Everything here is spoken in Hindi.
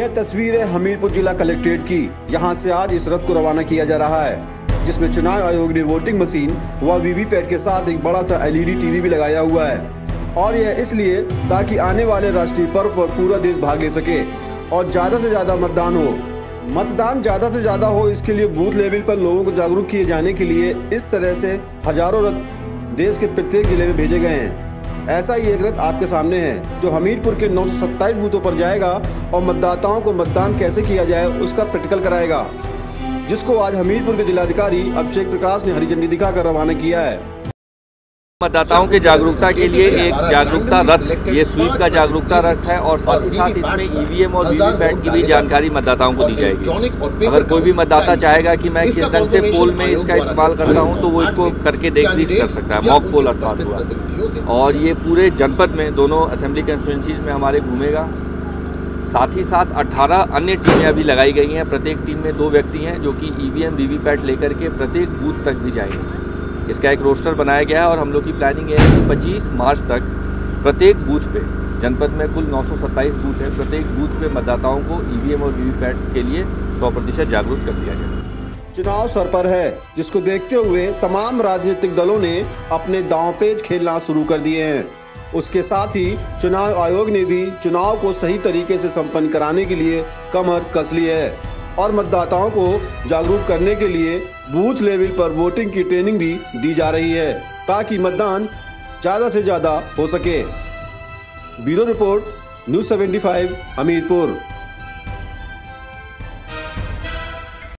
यह तस्वीर है हमीरपुर जिला कलेक्ट्रेट की। यहां से आज इस रथ को रवाना किया जा रहा है, जिसमें चुनाव आयोग ने वोटिंग मशीन व वीवीपैट के साथ एक बड़ा सा एलईडी टीवी भी लगाया हुआ है। और यह इसलिए ताकि आने वाले राष्ट्रीय पर्व पर पूरा देश भाग ले सके और ज्यादा से ज्यादा मतदान हो। मतदान ज्यादा से ज्यादा हो, इसके लिए बूथ लेवल पर लोगों को जागरूक किए जाने के लिए इस तरह से हजारों रथ देश के प्रत्येक जिले में भेजे गए हैं। ऐसा ही एक रथ आपके सामने है जो हमीरपुर के 927 बूथों पर जाएगा और मतदाताओं को मतदान कैसे किया जाए उसका प्रैक्टिकल कराएगा, जिसको आज हमीरपुर के जिलाधिकारी अभिषेक प्रकाश ने हरी झंडी दिखाकर रवाना किया है। मतदाताओं के जागरूकता के लिए एक जागरूकता रथ, ये स्वीप का जागरूकता रथ है और साथ ही साथ इसमें ईवीएम और वीवीपैट की भी जानकारी मतदाताओं को दी जाएगी। अगर कोई भी मतदाता चाहेगा कि मैं किस ढंग से पोल में इसका इस्तेमाल करता हूं तो वो इसको करके देख भी कर सकता है। मॉक पोल अर्थात हुआ, और ये पूरे जनपद में दोनों असेंबली कंस्टिट्यूएंसीज में हमारे घूमेगा। साथ ही साथ 18 अन्य टीमें अभी लगाई गई हैं। प्रत्येक टीम में 2 व्यक्ति हैं जो कि ईवीएम वीवीपैट लेकर के प्रत्येक बूथ तक भी जाएंगे। इसका एक रोस्टर बनाया गया है और हम लोग की प्लानिंग है कि 25 मार्च तक प्रत्येक बूथ पे, जनपद में कुल 927 बूथ है, प्रत्येक बूथ पे मतदाताओं को ईवीएम और वीवीपैट के लिए 100% जागरूक कर दिया जाए। चुनाव सर पर है, जिसको देखते हुए तमाम राजनीतिक दलों ने अपने दांवपेच खेलना शुरू कर दिए हैं। उसके साथ ही चुनाव आयोग ने भी चुनाव को सही तरीके से संपन्न कराने के लिए कमर कस ली है और मतदाताओं को जागरूक करने के लिए बूथ लेवल पर वोटिंग की ट्रेनिंग भी दी जा रही है ताकि मतदान ज्यादा से ज्यादा हो सके। Bureau report, news 75 Hamirpur.